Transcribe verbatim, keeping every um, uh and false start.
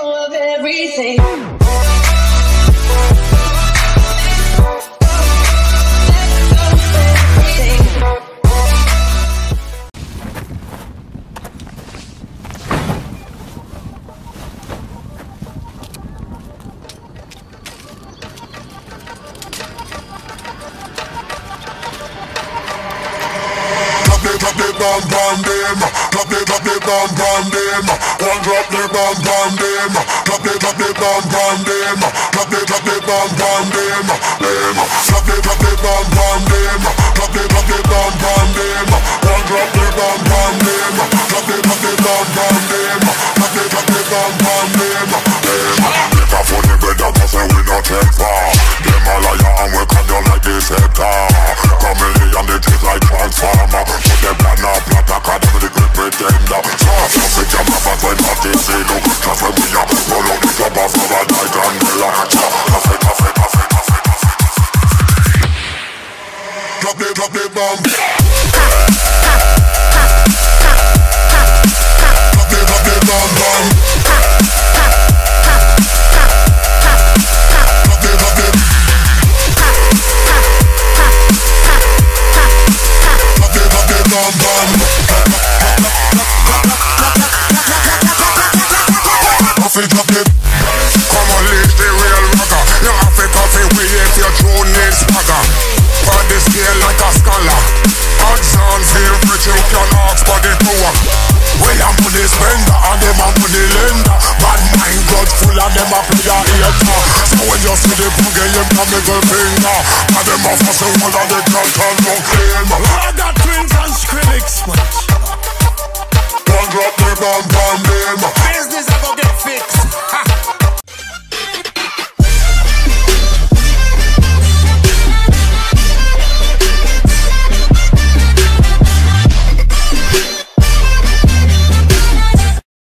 go of everything. Drop the bomb bomb them, drop the drop the bomb bomb them, one drop the bomb bomb them, drop the drop the bomb bomb them, drop the drop the bomb bomb them, them, drop the drop the bomb bomb them, drop the drop the bomb bomb them, one drop the bomb bomb them, drop the drop the bomb bomb them, drop the drop the bomb bomb them, them. If I phone the bed up, I say we not take far. Them a liar and we cut down like this sector. Chameleon they taste like transformer. Them plan a plot a card with the great pretender. Soft up with your mama when not this see look. Cause when we are roll out the club off of a night and miller. Coffee, coffee, coffee, coffee, coffee. Drop the, drop the bomb. Drop the, drop the bomb bomb. Drop the, drop the. Bomb bomb. Coffee drop it. Come on, leave the real rocker. You have a coffee with if your drone needs swagger. On the scale like a scholar. Odds on feel rich, you can ask for the power. We a money spender and them a money lender. Bad mind God full and them a play a hater. So when you see the boogie, you can middle finger. And them a fuss the whole of the clout and no claim. I got twins and Skrillex, man. One drop the bomb bomb them.